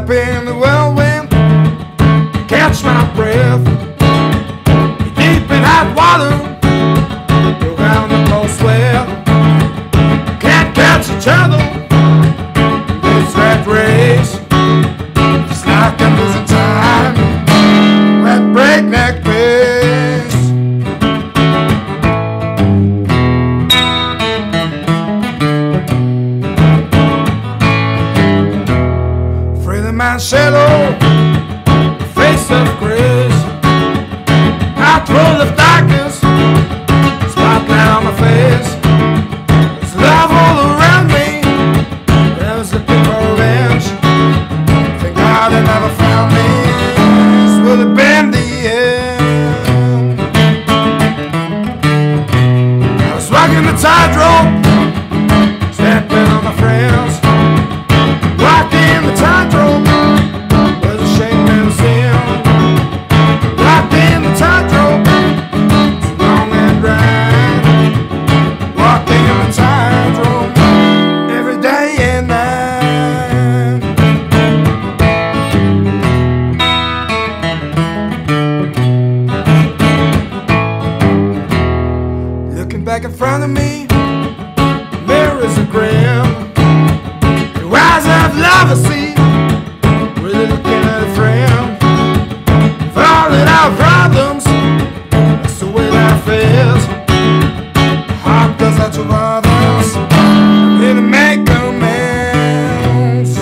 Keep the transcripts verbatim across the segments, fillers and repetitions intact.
up in the whirlwind, catch my breath. Deep in hot water, around the cold sweat. Can't catch each other, this rat race. It's like I'm losing time at breakneck pace. Freely my shadow, face of grace. I throw the darkness, spotlight on my face. There's love all around me, there's a big revenge. Thank God they never found me, this would have been the end. I was walking the tightrope, stepping on my friends. Walking the tightrope was a shame and a sin. Walking the tightrope, too long and dry. Walking the tightrope every day and night. Looking back in front of me, mirrors are grim. The eyes of love I see, really looking at a friend. Falling out problems, that's the way life is. Heart does that to others, I'm here to make amends.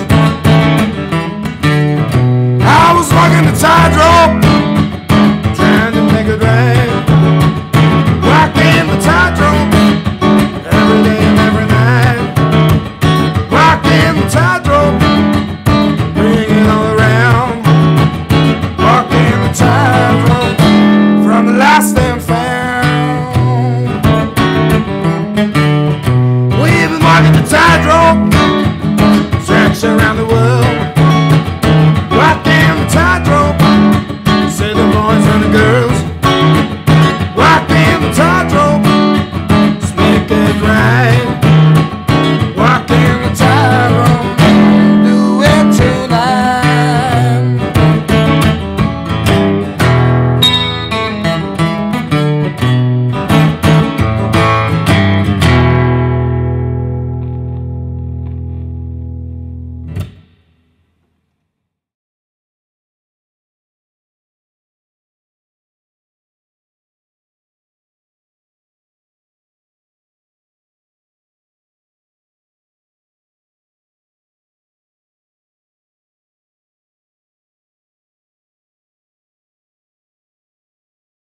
I was walking the tightrope, trying to make it right. Walking the tightrope every day and every night. Walking the tightrope, bring it all around. Walking the tightrope from the lost and found. We've been walking the tightrope, stretched around the world.